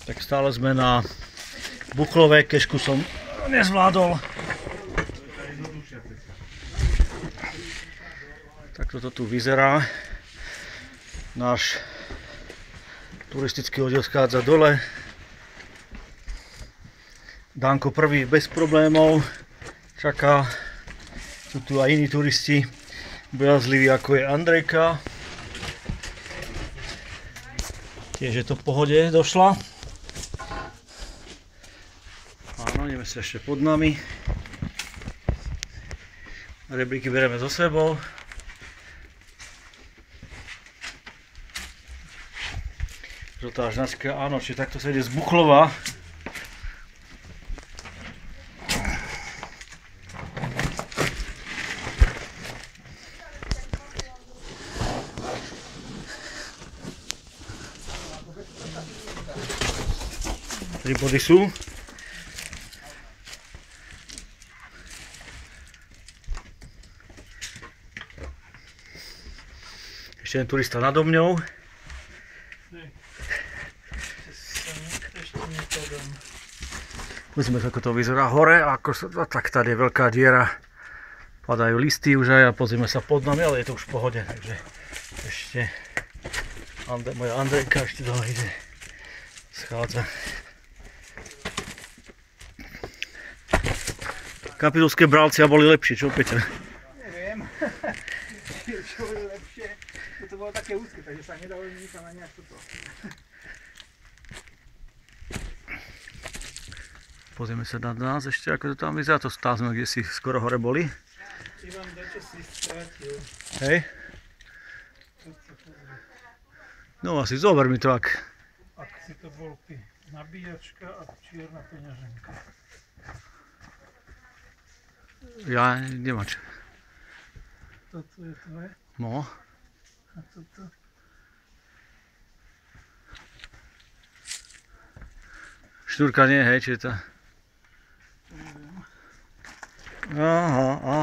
Tak stále sme na Buchlove, kežku som nezvládol. Tak toto tu vyzerá. Náš turistický oddiel schádza dole. Danko prvý bez problémov čaká. Sú tu aj iní turisti, bojazliví ako je Andrejka. Tiež je to v pohode, došla. Áno, ideme sa ešte pod nami. Rebríky bereme so sebou. Žltá značka, áno, či takto sa ide z Buchlova. Tri body sú. Ešte jeden turista nado mňou. Pozrime, ako to vyzerá hore, tak tady je veľká diera. Padajú listy už aj a pozrime sa pod nami, ale je to už v pohode, takže ešte moja Andrejka ešte dole ide, schádza. Kapitulské Bralcia boli lepšie, čo Peťa? Neviem, čo boli lepšie, to bolo také úzke, takže sa nedalo nikam ani až toto. Pozrieme sa na nás ešte, ako to tam vyzerá, to stále sme, kde si skoro hore boli. Ivan, dačo si strátil. Hej. No asi zober mi to, ak si to bol ty, nabíjačka a čierna peňaženka. Ja nemám čo. Toto je tvoje? No. A toto? Štúrka nie, hej, či je to? Aha,